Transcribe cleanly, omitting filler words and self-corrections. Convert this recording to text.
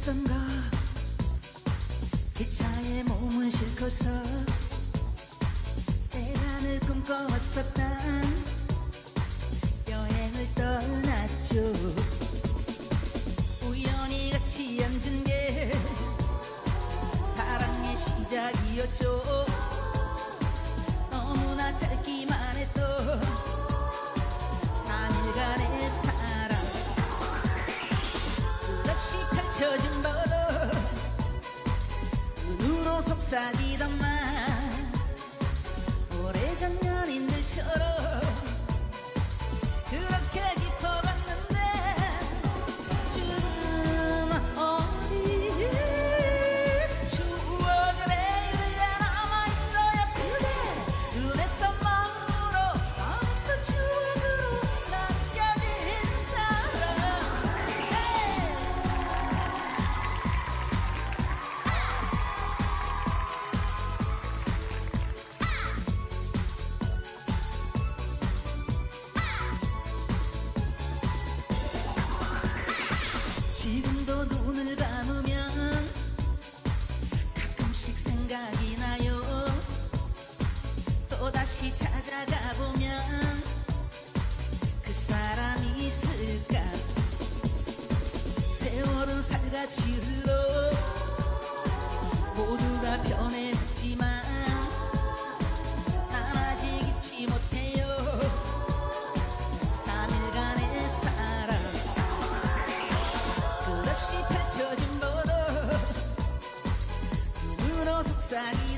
어땠던가 기차에 몸을 싣고서 대란을 꿈꿔왔었단 여행을 떠났죠. 우연히 같이 앉은 게 사랑의 시작이었죠. 너무나 짧기만 했던 3일간의 사랑 끝없이 펼쳐진 번호 눈으로 속삭이던만 오래전 연인들처럼 그렇게 깊어갔는데 지금 어디에 추억에 남아있어요. 그대 눈에서 마음으로 마음에서 추억으로 남겨진 사람. 지금도 눈을 감으면 가끔씩 생각이 나요. 또다시 찾아가 보면 그 사람이 있을까. 세월은 살같이 흘러 모두가 변했지만 난 아직 잊지 못해요. 3일간의 사랑 끝없이 펼쳐진 번호 눈으로 속삭이